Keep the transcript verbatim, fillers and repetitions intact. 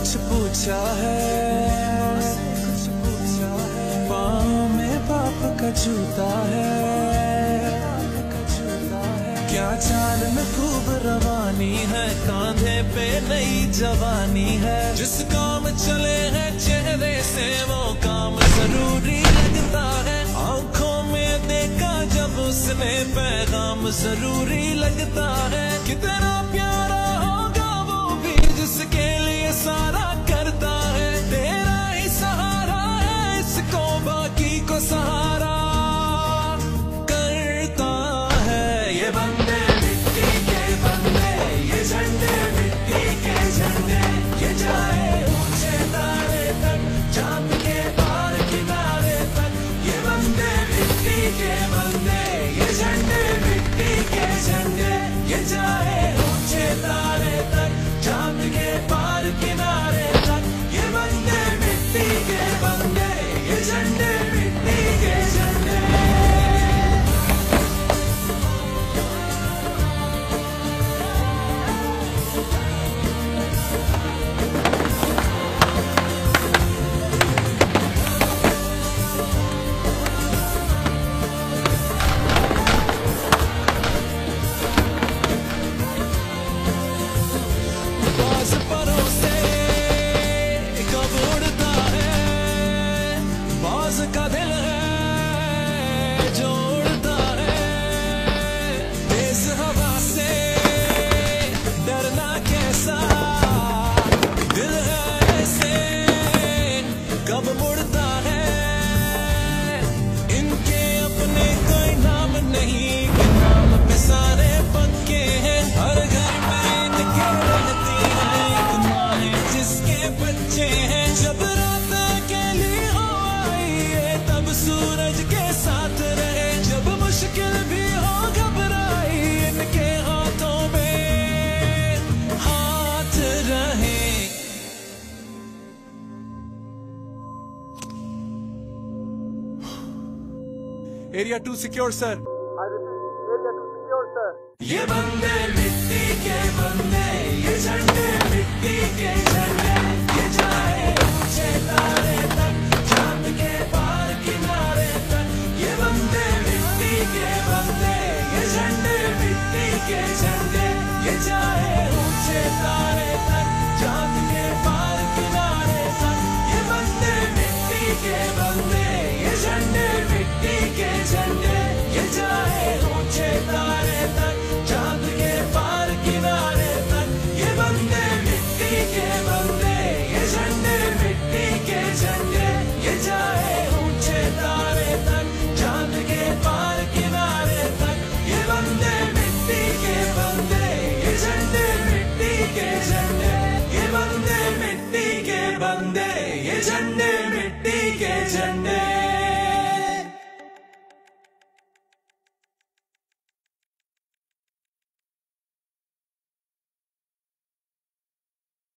कुछ पूछा है, पाँव में बाप का जूता है, क्या चाल में खूब रवानी है, कांधे पे नई जवानी है, जिस काम चले हैं चेहरे से वो काम जरूरी लगता है, आंखों में देखा जब उसने पैगाम जरूरी लगता है, कितना प्यारा होगा वो भी जिसके लिए सारा करता है, तेरा ही सहारा है इसको बाकी को सहारा करता है। ये बंदे मिट्टी के बंदे, ये झंडे मिट्टी के झंडे, ये जाए ऊंचे तारे तक, चांद के पार किनारे तक, ये बंदे मिट्टी के बंदे, ये झंडे मिट्टी के झंडे, ये जाए ऊंचे तारे तक, चांद के पार किनारे तक, ये बंदे मिट्टी के बंदे, ये झंडे मिट्टी के झंडे। बाज़ परों से कब उड़ता है, बाज़ का दिल है जो उड़ता है, तेज हवा से डरना कैसा, दिल है ऐसे कब मुड़ता है, इनके अपने कोई नाम नहीं कि नाम पे सारे पक्के हैं, हर घर में इनके रहती है एक माँ है जिसके बच्चे हैं, जब रात अकेली हो आई है तब सूरज के साथ रहे, जब मुश्किल भी हो घबराई इनके हाथों में हाथ रहे। Area two secure, sir. ये बंदे